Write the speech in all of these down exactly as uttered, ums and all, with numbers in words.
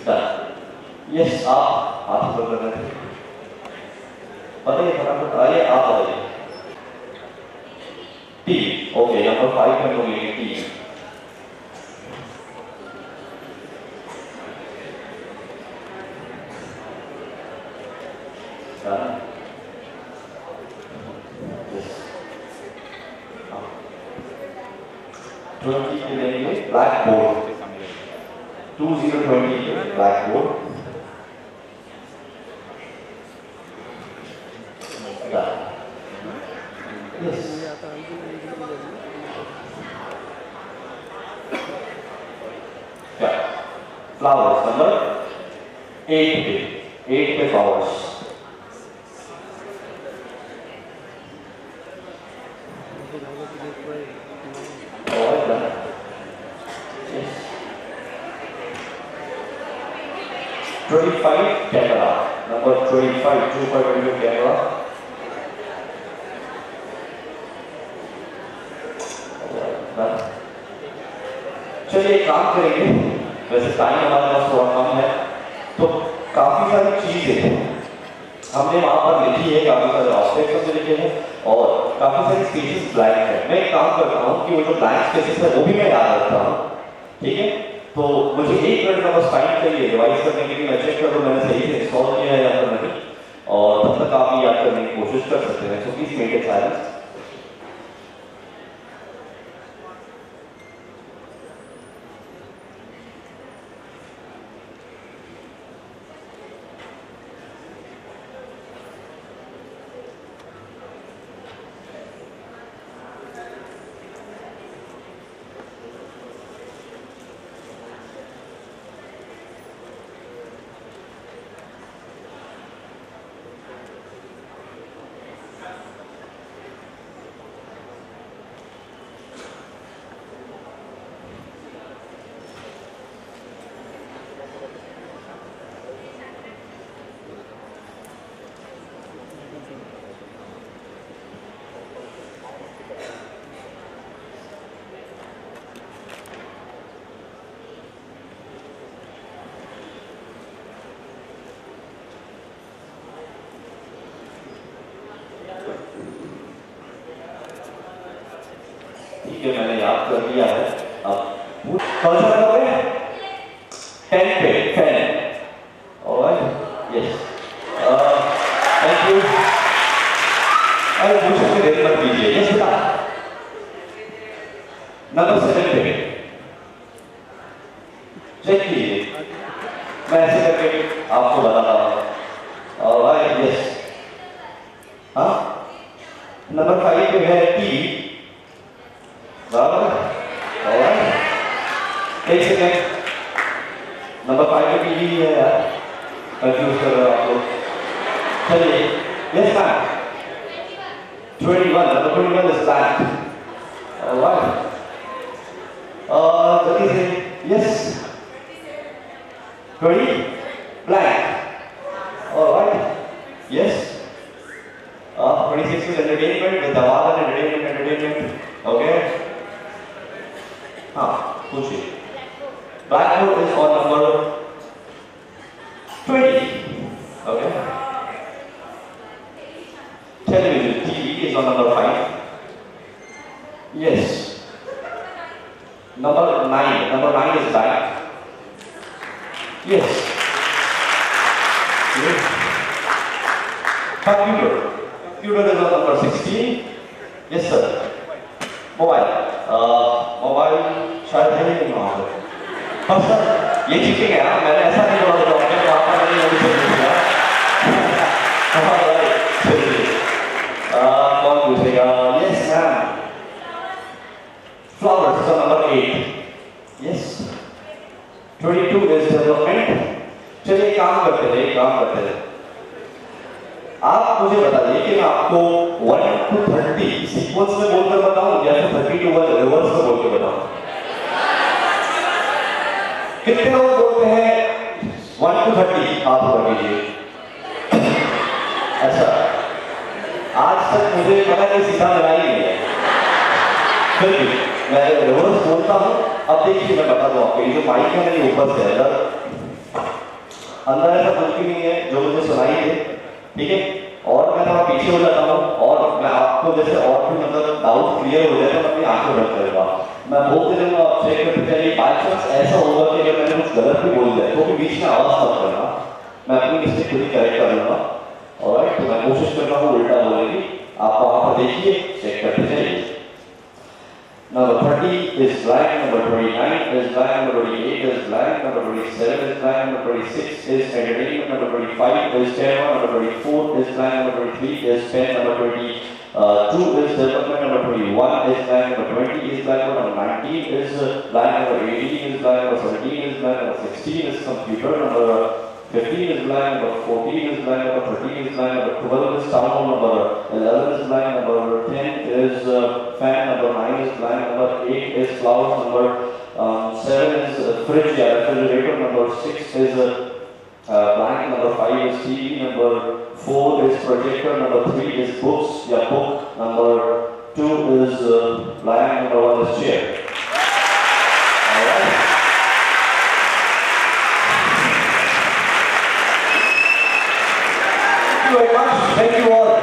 Done. Yes, आप हाथ ऊपर कर रहे थे, बताइए फटाफट, आइए आप बताइए। टी, ओके, नंबर फाइव पे हम लोग लेंगे टी। ट्वेंटी के लेंगे black board, two zero twenty के ब्लैक बोर्ड। यस, क्या फ्लावर्स नंबर एट पे, एट पे flowers. twenty-five camera, number twenty-five, two five video camera. चलिए काम करेंगे, वैसे टाइम हमारे पास थोड़ा कम है, तो काफी सारी चीजें हमने वहां पर लिखी है, काफी सारे ऑब्जेक्ट्स हमने लिखे हैं और काफी सारी स्पेसेस ब्लैंक है। मैं एक काम करता हूँ कि वो जो ब्लैंक स्पेसेस है वो भी मैं याद रखता हूँ, ठीक है? तो मुझे एक मिनट का बस टाइम चाहिए रिवाइज करने के लिए, मैं चेक कर लूँ मैंने सही से इंस्टॉल किया है या फिर नहीं, और तब तक आप याद करने की कोशिश कर सकते हैं। So please make it silence. ठीक है, मैंने याद कर लिया है। अब कौन सा नंबर है? टेन पे, ten. Alright, yes, thank you. अरे मुझे से देर मत कीजिए। यस बेटा, नंबर सेवन पे चेक कीजिए, मैं ऐसे करके आपको बताता हूँ। ऑलराइट, यस, हाँ, नंबर फाइव पे है टी, बराबर? ऑलराइट, एक सेकेंड, नंबर फाइव पे टी है यार, कंफ्यूज कर रहे हो आप लोग। चलिए, yes ma'am, twenty-one, number twenty-one is blank. Alright. Uh, what is it? Yes. twenty, blank. Alright. Yes. Uh, twenty-six is entertainment, with the wall and entertainment, entertainment. Okay. हाँ, पूछिए। Blackboard is on number twenty. Okay. Television, T V is on number five. Yes. Number nine. Number nine is blank. Yes. Yes. Computer. Computer is on number sixteen. Yes, sir. Mobile. Uh, mobile शायद है नहीं वहाँ पर। हाँ sir, ये cheating है ना, मैंने ऐसा नहीं बोला था, मैंने वहाँ पर नहीं अभी चल रही है। कौन पूछेगा? Yes, ma'am. Flowers is on number eight. Yes. twenty-two is development. चलिए काम करते हैं, काम करते हैं। आप मुझे बताइए कि मैं आपको one to thirty सीक्वेंस में बोलकर बताऊं या फिर thirty to one रिवर्स में बोल के बताऊं? कितने लोग बोलते हैं one to thirty? आप बता दीजिए। अच्छा, आज तक मुझे पता नहीं सीधा लगा ही नहीं है, फिर भी मैं रिवर्स बोलता हूँ। अब देखिए मैं बता दूँ आपको, ये जो माइक है मेरे ऊपर से है, अंदर ऐसा कुछ भी नहीं है जो मुझे सुनाई दे, ठीक है। और मैं थोड़ा पीछे हो जाता हूँ और मैं आपको जैसे और भी मतलब डाउट क्लियर हो जाए तो मैं अपनी आंखें बंद करूँगा, मैं बोलते रहूँगा, आप चेक करते चलिए। बाई चांस ऐसा होगा कि अगर मैंने कुछ गलत भी बोल दिया तो भी बीच में आवाज़ मत करना, मैं अपनी मिस्टेक खुद ही करेक्ट कर लूँगा। ऑलराइट, तो मैं कोशिश कर रहा हूँ उल्टा बोलने की, आप वहाँ पर देखिए, चेक करते चलिए। Number thirty is blank, number twenty-nine is blank, number twenty-eight is blank, number twenty-seven is blank, number twenty-six is entertainment, number twenty-five is camera, number twenty-four is blank, number twenty-three is pen, number twenty-two is development, number twenty-one is blank, number twenty is blank, number nineteen is blank, number eighteen is blank, number seventeen is blank, number sixteen is computer, number fifteen is blank, number fourteen is blank, number thirteen is blank, number twelve is town hall, number eleven is blank, number ten is uh, fan, number nine is blank, number eight is flowers, number um, seven is uh, fridge, yeah, refrigerator, number six is uh, uh, blank, number five is T V, number four is projector, number three is books, yeah, book, number two is uh, blank, number one is chair. Alright. Thank you very much. Thank you all.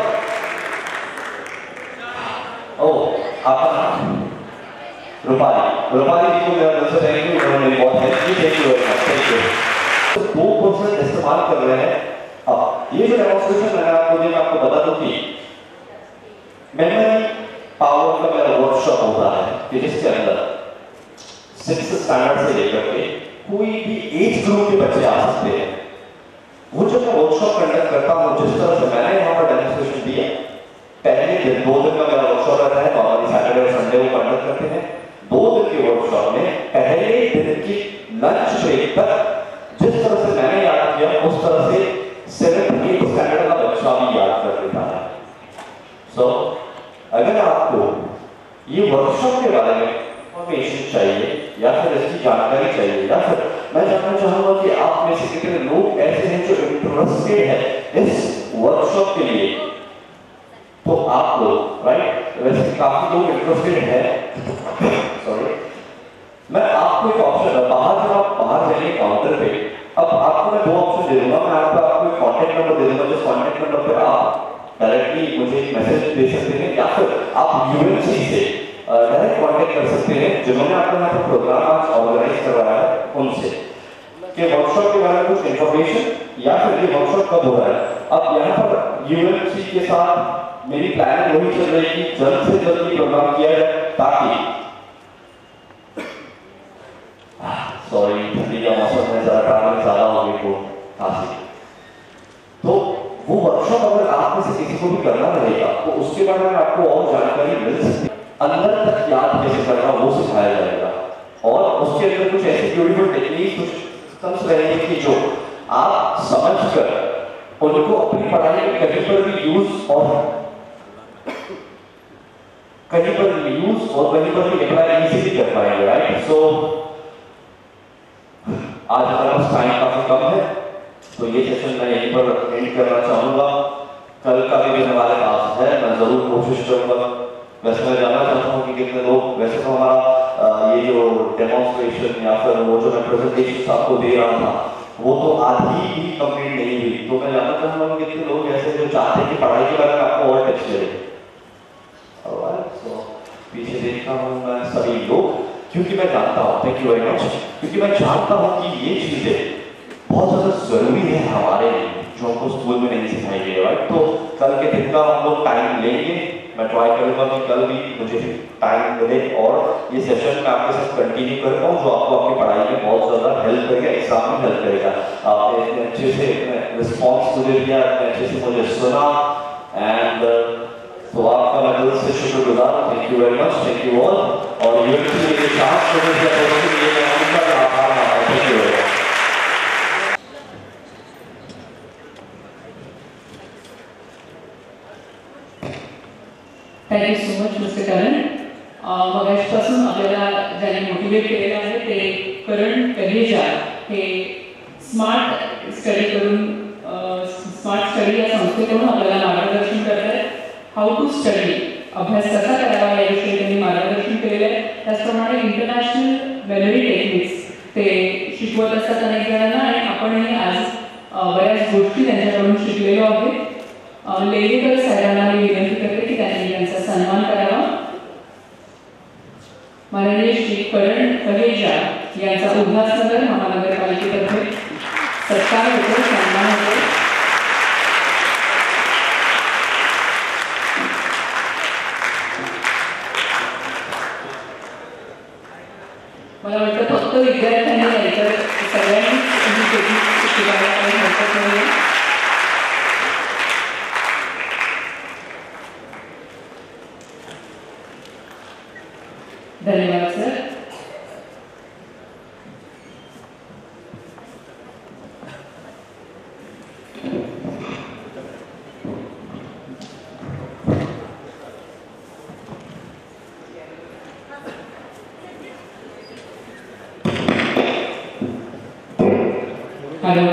Oh, आपका नाम? रूपाली। रूपाली जी को मेरा दिल से thank you, उन्होंने मेरी बहुत help की। Thank you very much, thank you. तो दो पर्सन इस्तेमाल कर रहे हैं। अब ये जो डेमोन्स्ट्रेशन मैंने आपको दिया, मैं आपको बता दूं कि मेमोरी पावर का मेरा वर्कशॉप होता है कि जिसके अंदर सिक्स स्टैंडर्ड से लेकर के कोई भी एज ग्रुप के बच्चे आ सकते हैं। वो जो मैं वर्कशॉप कंडक्ट करता हूँ, जिस तरह से मैंने यहाँ पर डेमोन्स्ट्रेशन दिया, पहले दिन दो दिन का मेरा वर्कशॉप रहता है, नॉर्मली सैटरडे और संडे को कंडक्ट करते हैं। दो दिन के वर्कशॉप में पहले दिन की लंच ब्रेक तक जिस तरह से मैंने याद किया, उस तरह से सेवन एट स्टैंडर्ड का बच्चा भी याद कर लेता है। सो so, अगर आपको ये वर्कशॉप के बारे में इंफॉर्मेशन चाहिए या फिर इसकी जानकारी चाहिए, या फिर मैं जानना चाहूंगा कि आप में से कितने लोग ऐसे हैं जो इंटरेस्टेड है इस वर्कशॉप के लिए, तो आप लोग राइट, वैसे काफी लोग इंटरेस्टेड है। सॉरी, मैं आपको एक ऑप्शन, बाहर जब आप बाहर जाइए काउंटर पे, अब आपको मैं दो ऑप्शन दे दूंगा। मैं आपको आपको कॉन्टेक्ट नंबर दे दूंगा, जिस कॉन्टेक्ट नंबर पे आप डायरेक्टली मुझे एक मैसेज दे सकते हैं, या फिर आप यूएमसी से डायरेक्ट कांटेक्ट कर सकते हैं, जिन्होंने आपको यहाँ पर प्रोग्राम आज ऑर्गेनाइज करवाया है, उनसे कि वर्कशॉप के बारे में कुछ इंफॉर्मेशन या फिर ये वर्कशॉप कब हो रहा है। अब यहाँ पर यूएमसी के साथ मेरी प्लानिंग वही चल रही है कि जल्द से जल्द ये प्रोग्राम किया जाए, ताकि सॉरी ठंडी का मौसम में जरा ट्रैवल ज्यादा हो गई तो खांसी, तो वो वर्कशॉप अगर आप में से किसी को भी करना रहेगा तो उसके बारे में आपको और जानकारी मिल सकती है। अंदर तक याद कैसे करना वो सिखाया जाएगा, और उसके अंदर कुछ ऐसी ब्यूटीफुल टेक्निक, कुछ सिस्टम्स रहेंगे कि जो आप समझकर उनको अपनी पढ़ाई में कहीं पर भी यूज और कहीं पर भी यूज और कहीं पर भी अप्लाई इजीली कर पाएंगे, राइट। सो आज हमारे पास टाइम काफी कम है, तो ये सेशन मैं यहीं पर एंड करना चाहूंगा। कल का भी हमारे पास है, मैं जरूर कोशिश करूंगा। वैसे मैं जानना चाहता हूँ कि कितने लोग, वैसे तो हमारा ये जो डेमोन्स्ट्रेशन या फिर वो जो मैं प्रेजेंटेशन आपको दे रहा था वो तो आधी ही कंप्लीट नहीं हुई, तो मैं जानना चाहूँगा कि कितने लोग ऐसे जो चाहते हैं कि पढ़ाई के बारे में आपको और टिप्स दे। so, पीछे देखता हूँ मैं सभी लोग, क्योंकि मैं जानता हूँ, थैंक यू वेरी मच, क्योंकि मैं जानता हूँ कि ये चीजें बहुत ज्यादा जरूरी है हमारे लिए, जो हमको स्कूल में नहीं सिखाई गई, राइट। तो कल के दिन का हम लोग टाइम लेंगे, मैं ट्राई करूंगा कि कल भी मुझे टाइम मिले और ये सेशन मैं आपके साथ कंटिन्यू कर पाऊँ, जो आपको आपकी पढ़ाई में बहुत ज़्यादा हेल्प करेगा, एग्जाम में हेल्प करेगा। आपने इतने अच्छे से रिस्पॉन्स मुझे दिया, इतने अच्छे से मुझे सुना, एंड तो आपका मैं दिल से शुक्रगुजार, thank you very much, thank you all. और यूनिवर्सिटी के चांस को मुझे आभार मानता हूँ, thank you very much. Thank you so much mister Karan. मगाशपासून आपल्याला ज्याने मोटिवेट केलेलं आहे ते करण करेजा हे स्मार्ट स्टडी करून स्मार्ट स्टडी या संस्थेकडून आपल्याला मार्गदर्शन करत आहेत। हाऊ टू स्टडी, अभ्यास कसा करावा याविषयी त्यांनी मार्गदर्शन केलेलं आहे। त्याचप्रमाणे इंटरनॅशनल मेमरी टेक्निक्स ते शिकवत असतात अनेक जणांना, आणि आपणही आज बऱ्याच गोष्टी त्यांच्याकडून शिकलेलो आहे. लेलेकर साहेबांना मी विनंती करते की त्यांनी त्यांचा सन्मान करावा. माननीय श्री करण कहेजा यांचा उल्हासनगर महानगरपालिकेतर्फे सत्कार होतो, सन्मान होतो. मला वाटतं फक्त विद्यार्थ्यांनी नाही तर सगळ्यांनीच ही शेती शिकायला काही हरकत नाही. धन्यवाद सर. हॅलो.